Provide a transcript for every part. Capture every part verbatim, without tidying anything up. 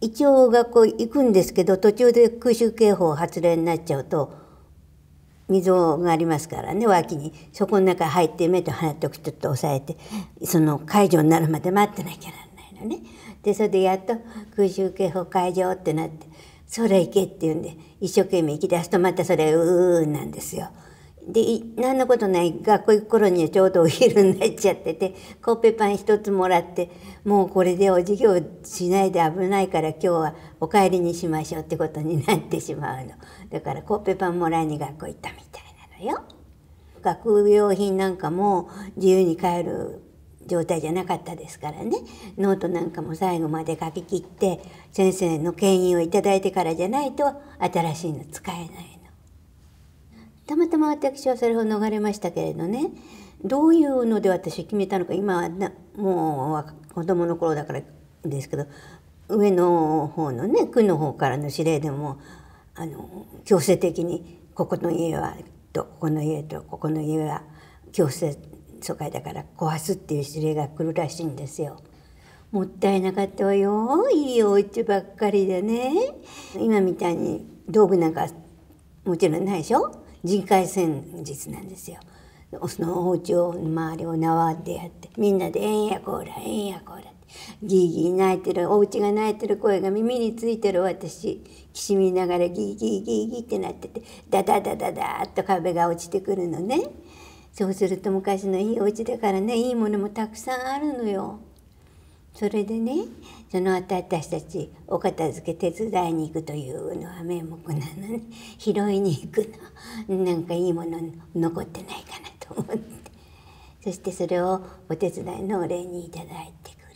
一応学校行くんですけど、途中で空襲警報発令になっちゃうと溝がありますからね、脇に。そこの中入って目と鼻と口と押さえて、その解除になるまで待ってなきゃならないのね。でそれでやっと空襲警報解除ってなって、それ行けって言うんで一生懸命行き出すとまたそれうーんなんですよ。で何のことない学校行く頃にはちょうどお昼になっちゃってて、コッペパン一つもらって、もうこれでお授業しないで危ないから今日はお帰りにしましょうってことになってしまうの。だからコッペパンもらいに学校行ったみたいなのよ。学用品なんかも自由に買える状態じゃなかったですからね。ノートなんかも最後まで書き切って先生の牽引をいただいてからじゃないと新しいの使えないの。たまたま私はそれを逃れましたけれどね、どういうので私決めたのか、今はなもう子供の頃だからですけど、上の方のね区の方からの指令でもあの強制的にここの家はとここの家とここの家は強制疎開だから壊すっていう指令が来るらしいんですよ。もったいなかったわよ、いいお家ばっかりでね。今みたいに道具なんかもちろんないでしょ。人海戦術なんですよ。そのお家を周りを縄でやってみんなで「えんやこーらえんやこーら」ってギーギー泣いてる、お家が泣いてる声が耳についてる私、きしみながらギーギーギーギーってなってて、ダダダダダーッと壁が落ちてくるのね。そうすると昔のいいお家だからね、いいものもたくさんあるのよ。それでね、その後私たちお片付け手伝いに行くというのは名目なのね。拾いに行くの、なんかいいもの残ってないかなと思って、そしてそれをお手伝いのお礼にいただいてくる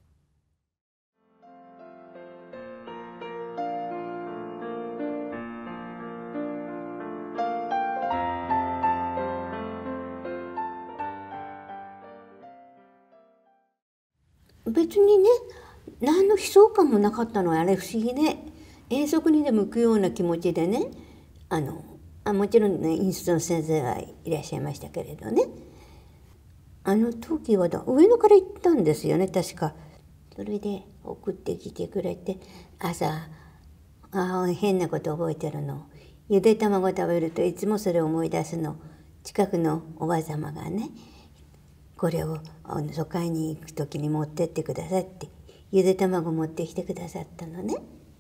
の。別にね何の悲壮感もなかったのはあれ不思議ね。遠足にでも行くような気持ちでね、あのあもちろんねインストの先生はいらっしゃいましたけれどね、あの時は上野から行ったんですよね確か。それで送ってきてくれて、朝あ変なこと覚えてるの、ゆで卵食べるといつもそれを思い出すの。近くのおばあ様がね、これを疎開に行く時に持ってってくださいってゆで卵持ってきてくださったのね。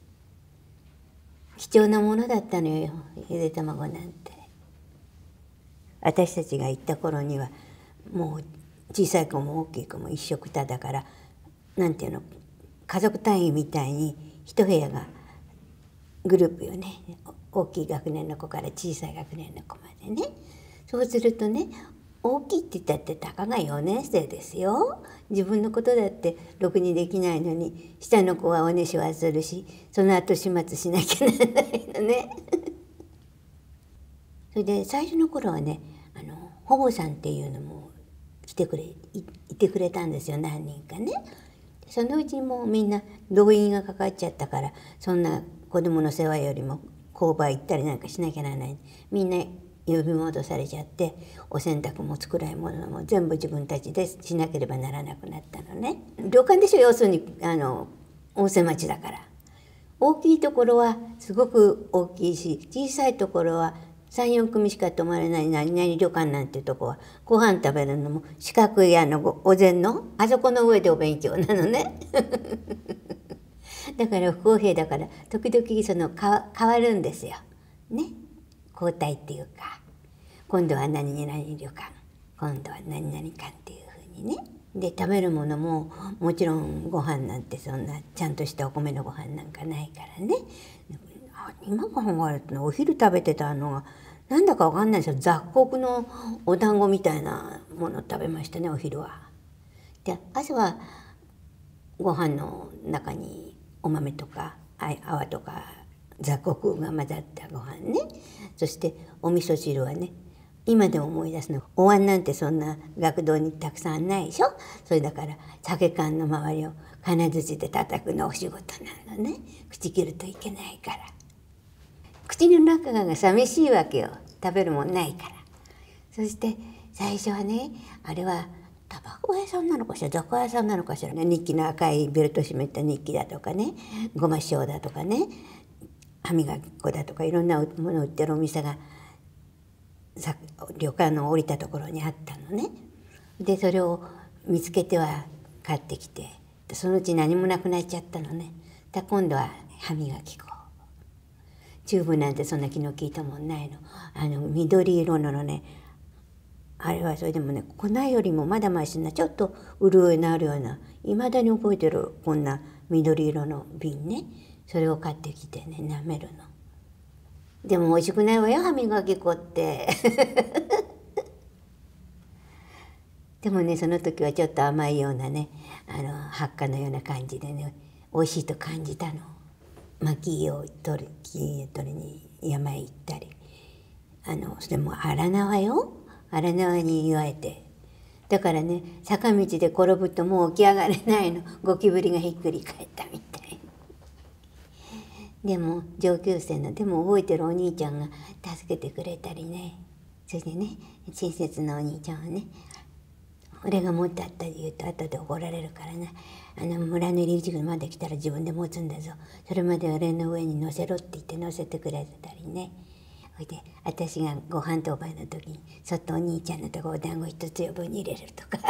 貴重なものだったのよ、ゆで卵なんて。私たちが行った頃にはもう小さい子も大きい子も一緒くただから、なんていうの、家族単位みたいに一部屋がグループよね。大きい学年の子から小さい学年の子までね。そうするとね、大きいって言ったってたかがよねん生ですよ。自分のことだってろくにできないのに、下の子はおねしょはするし、その後始末しなきゃならないのね。それで最初の頃はね、あの保母さんっていうのも来てくれ い, いてくれたんですよ、何人かね。そのうちもうみんな動員がかかっちゃったから、そんな子供の世話よりも工場行ったりなんかしなきゃならない。みんな呼び戻されちゃって、お洗濯も作らいものも全部自分たちでしなければならなくなったのね。旅館でしょ、要するにあの温泉町だから。大きいところはすごく大きいし、小さいところはさん、よん組しか泊まれない何々旅館なんていうとこはご飯食べるのも四角いあのお膳のあそこの上でお勉強なのね。だから不公平だから時々そのか変わるんですよ。ね、交代っていうか、今度は何々旅館、今度は何々館っていうふうにね。で食べるものももちろんご飯なんてそんなちゃんとしたお米のご飯なんかないからね。今考えるとお昼食べてたのがなんだかわかんないですよ、雑穀のお団子みたいなものを食べましたね、お昼は。で朝はご飯の中にお豆とか泡とか雑穀が混ざったご飯ね。そしてお味噌汁はね、今でも思い出すの、お椀なんてそんな学童にたくさんないでしょ。それだから酒缶の周りを金槌で叩くのお仕事なのね。口切るといけないから。口の中が寂しいわけよ、食べるもんないから。そして最初はね、あれはタバコ屋さんなのかしら雑貨屋さんなのかしらね、日記の赤いベルト締めた日記だとかね、ごま塩だとかね、歯磨き粉だとかいろんなものを売ってるお店がさ旅館の降りたところにあったのね。でそれを見つけては買ってきて、そのうち何もなくなっちゃったのね。だ今度は歯磨き粉、チューブなんてそんな気の利いたもんないの。あの緑色のね、あれはそれでもね、粉よりもまだましなちょっと潤いのあるような、いまだに覚えてるこんな緑色の瓶ね、それを買ってきてね舐めるの。でも美味しくないわよ歯磨き粉ってでもねその時はちょっと甘いようなね、あの発火のような感じでね美味しいと感じたの。薪を取り取りに山へ行ったり、あのそれも荒縄よ、荒縄に言われて、だからね坂道で転ぶともう起き上がれないの、ゴキブリがひっくり返ったみたい。でも上級生のでも覚えてるお兄ちゃんが助けてくれたりね、それでね親切なお兄ちゃんはね、俺が持ってあったり言うと後で怒られるからね、あの村の入り口まで来たら自分で持つんだぞ、それまで俺の上に乗せろって言って乗せてくれたりね。それで私がご飯当番の時にそっとお兄ちゃんのとこお団子一つ余分に入れるとか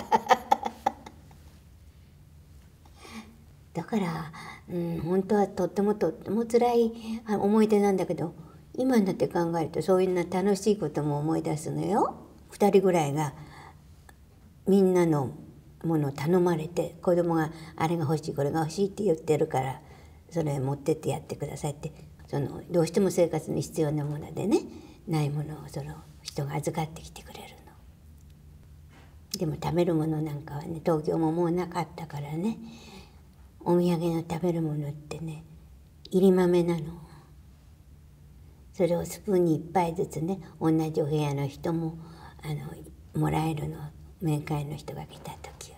だから、うん、本当はとってもとっても辛い思い出なんだけど、今になって考えるとそういうな楽しいことも思い出すのよ。ふたりぐらいがみんなのものを頼まれて、子供があれが欲しいこれが欲しいって言ってるからそれ持ってってやってくださいって、そのどうしても生活に必要なものでねないものをその人が預かってきてくれるの。でも食べるものなんかはね東京ももうなかったからね、お土産の食べるものってねいり豆なの。それをスプーンにいっぱいずつね同じお部屋の人もあのもらえるの、面会の人が来た時は。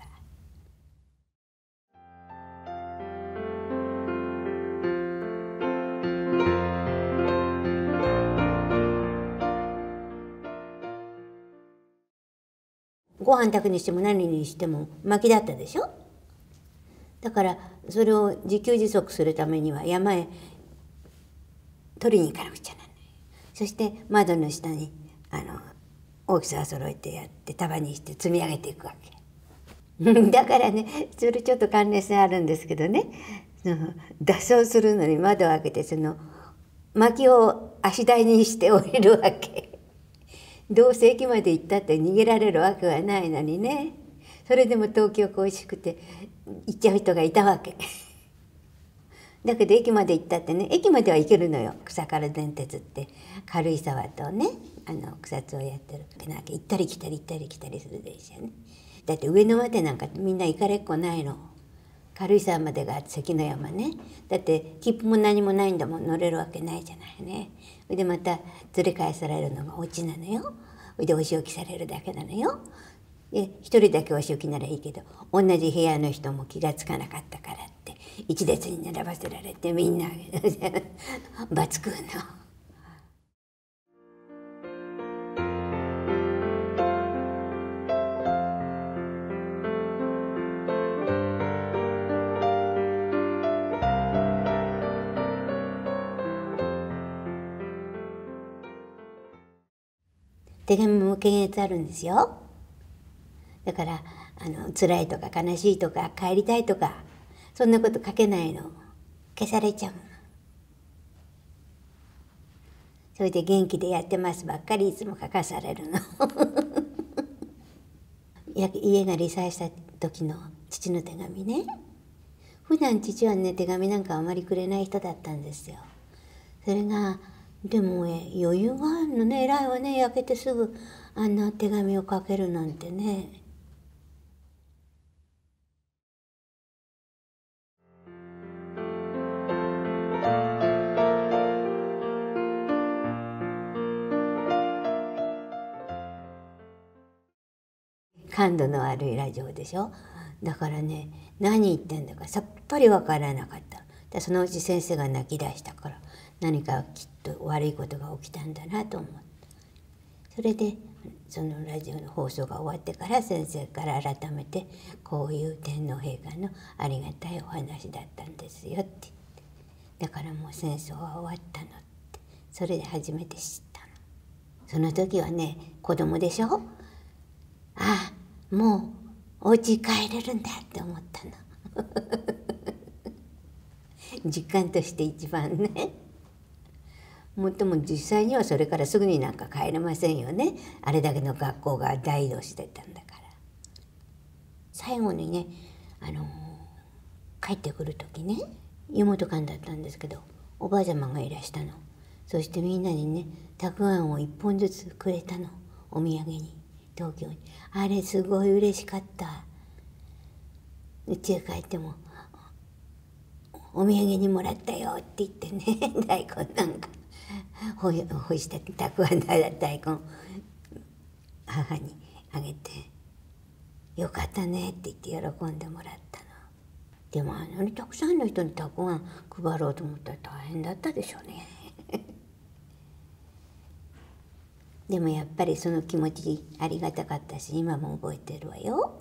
ご飯炊くにしても何にしても薪だったでしょ。だからそれを自給自足するためには山へ取りに行かなくちゃならない。そして窓の下にあの大きさを揃えてやって束にして積み上げていくわけだからねそれちょっと関連性あるんですけどね、その脱走するのに窓を開けてその薪を足台にして降りるわけどうせ駅まで行ったって逃げられるわけはないのにね。それでも東京恋しくて行っちゃう人がいたわけだけど駅まで行ったってね、駅までは行けるのよ。草刈電鉄って軽井沢とねあの草津をやってるわけなきゃ、行ったり来たり行ったり来たりするでしょね。だって上野までなんかみんな行かれっこないの。軽井沢までが関の山ね。だって切符も何もないんだもん、乗れるわけないじゃないね。それでまた連れ返されるのがオチなのよ。それでお仕置きされるだけなのよ。で一人だけお仕置きならいいけど同じ部屋の人も気がつかなかったからって一列に並ばせられてみんな罰食うの。手紙も検閲あるんですよ。だからあの辛いとか悲しいとか帰りたいとかそんなこと書けないの、消されちゃうの。それで元気でやってますばっかりいつも書かされるの家が離散した時の父の手紙ね。普段父はね手紙なんかあまりくれない人だったんですよ。それがでもね余裕があるのね、偉いわね、焼けてすぐあんな手紙を書けるなんてね。感度の悪いラジオでしょ。だからね何言ってんだかさっぱり分からなかった。でそのうち先生が泣き出したから何かきっと悪いことが起きたんだなと思って、それでそのラジオの放送が終わってから先生から改めてこういう天皇陛下のありがたいお話だったんですよって言って、だからもう戦争は終わったのって、それで初めて知ったの。その時はね、子供でしょ。ああ、もうお家帰れるんだって思ったの実感として一番ね。もっとも実際にはそれからすぐになんか帰れませんよね。あれだけの学校が大移動してたんだから。最後にね、あのー、帰ってくる時ね、妹館だったんですけど、おばあ様がいらしたの。そしてみんなにね、たくあんを一本ずつくれたの、お土産に、東京に。あれすごい嬉しかった。家へ帰っても「お土産にもらったよ」って言ってね、大根なんかほいほいしたたくあんだ大根母にあげて「よかったね」って言って喜んでもらったの。でもあんなにたくさんの人にたくあん配ろうと思ったら大変だったでしょうねでもやっぱりその気持ちありがたかったし、今も覚えてるわよ。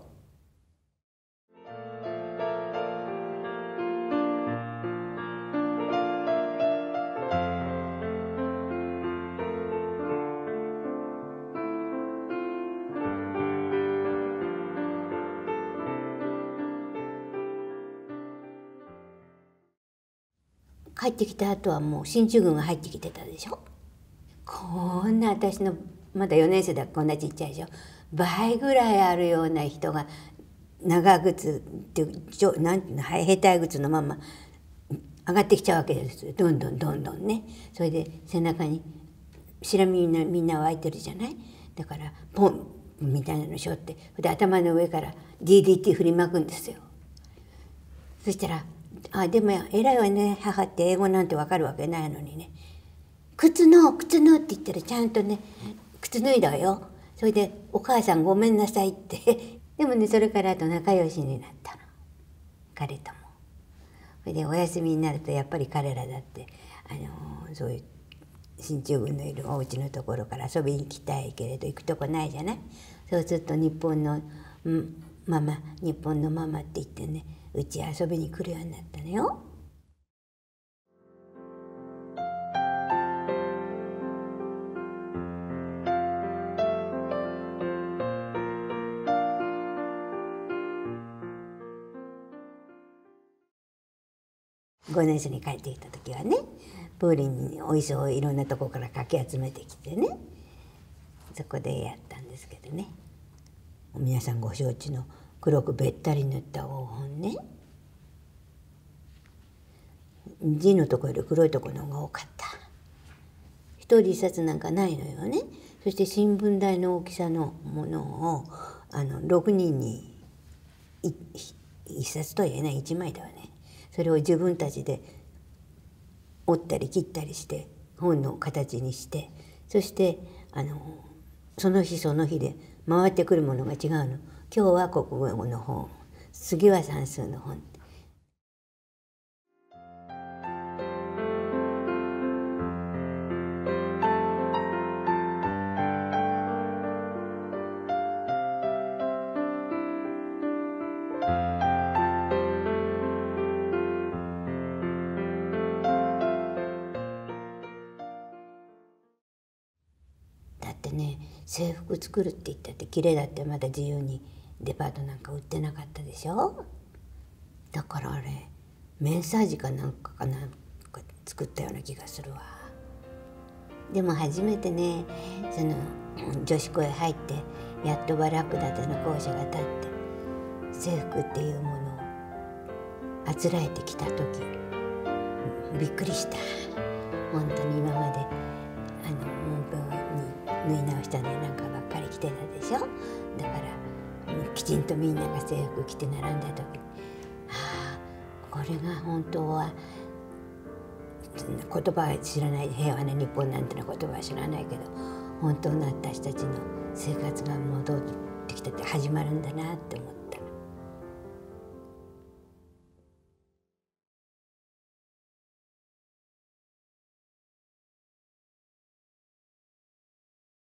帰ってきた後はもう進駐軍が入ってきてたでしょ。こんな私のまだよねん生だからこんなちっちゃいでしょ。倍ぐらいあるような人が長靴っていうなんていうの兵隊靴のまま上がってきちゃうわけですよ。どんどんどんどんね。それで背中に白身みんなみんな湧いてるじゃない。だからポンみたいなのしょって、で頭の上から ディーディーティー 振りまくんですよ。そしたらあでも偉いわね、母って英語なんてわかるわけないのにね「靴の靴の」って言ったらちゃんとね靴脱いだわよ。それで「お母さんごめんなさい」ってでもねそれからあと仲良しになったの、彼とも。それでお休みになるとやっぱり彼らだってあのそういう進駐軍のいるお家のところから遊びに行きたいけれど行くとこないじゃない。そうすると日本のママ日本のママって言ってねうち遊びに来るようになったのよ。ごねん生に帰ってきた時はね、プーリンにお衣装をいろんなとこからかき集めてきてね、そこでやったんですけどね、皆さんご承知の黒くべったり塗った黄本ね、字のところより黒いところの方が多かった。一人一冊なんかないのよね。そして新聞台の大きさのものをあのろくにんに一冊とは言えない一枚だわね。それを自分たちで折ったり切ったりして本の形にして、そしてあのその日その日で回ってくるものが違うの。今日は国語の本、次は算数の本。制服作るって言ったって綺麗だってまだ自由にデパートなんか売ってなかったでしょ。だからあれメンサージかなんかかなんか作ったような気がするわ。でも初めてねその女子校へ入ってやっとバラック建ての校舎が建って制服っていうものをあつらえてきた時びっくりした。本当に今まであの縫い直したねなんかばっかり着てたでしょ。だからきちんとみんなが制服着て並んだ時にああこれが本当は言葉は知らない、平和な日本なんての言葉は知らないけど本当の私たちの生活が戻ってきたって始まるんだなって思って。